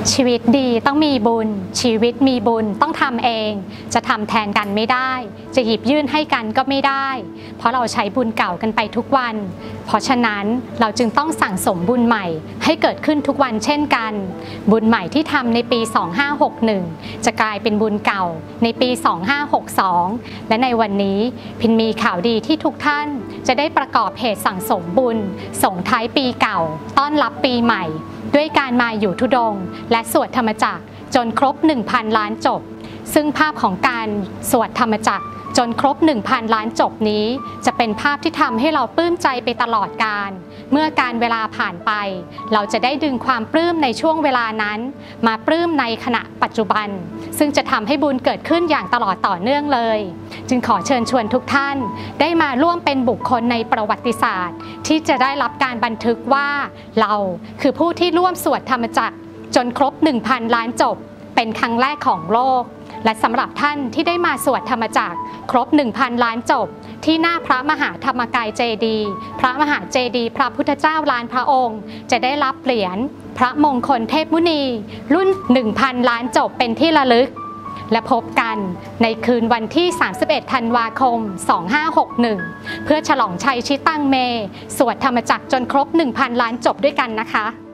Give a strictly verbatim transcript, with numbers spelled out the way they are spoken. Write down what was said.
ชีวิตดีต้องมีบุญชีวิตมีบุญต้องทำเองจะทำแทนกันไม่ได้จะหยิบยื่นให้กันก็ไม่ได้เพราะเราใช้บุญเก่ากันไปทุกวันเพราะฉะนั้นเราจึงต้องสั่งสมบุญใหม่ให้เกิดขึ้นทุกวันเช่นกันบุญใหม่ที่ทำในปีสองห้าหกหนึ่งจะกลายเป็นบุญเก่าในปีสองห้าหกสองและในวันนี้พินมีข่าวดีที่ทุกท่านจะได้ประกอบเหตุสั่งสมบุญส่งท้ายปีเก่าต้อนรับปีใหม่ด้วยการมาอยู่ธุดงค์และสวดธรรมจักรจนครบ หนึ่งพัน ล้านจบซึ่งภาพของการสวดธรรมจักรจนครบ หนึ่งพัน ล้านจบนี้จะเป็นภาพที่ทำให้เราปลื้มใจไปตลอดกาลเมื่อการเวลาผ่านไปเราจะได้ดึงความปลื้มในช่วงเวลานั้นมาปลื้มในขณะปัจจุบันซึ่งจะทำให้บุญเกิดขึ้นอย่างตลอดต่อเนื่องเลยจึงขอเชิญชวนทุกท่านได้มาร่วมเป็นบุคคลในประวัติศาสตร์ที่จะได้รับการบันทึกว่าเราคือผู้ที่ร่วมสวดธรรมจักรจนครบ หนึ่งพัน ล้านจบเป็นครั้งแรกของโลกและสำหรับท่านที่ได้มาสวดธรรมจักรครบ หนึ่งพัน ล้านจบที่หน้าพระมหาธรรมกายเจดีย์พระมหาเจดีย์พระพุทธเจ้าล้านพระองค์จะได้รับเหรียญพระมงคลเทพมุนีรุ่น หนึ่งพัน ล้านจบเป็นที่ระลึกและพบกันในคืนวันที่ สามสิบเอ็ด ธันวาคม สองห้าหกหนึ่ง เพื่อฉลองชัยชิตังเมสวดธรรมจักรจนครบ หนึ่งพัน ล้านจบด้วยกันนะคะ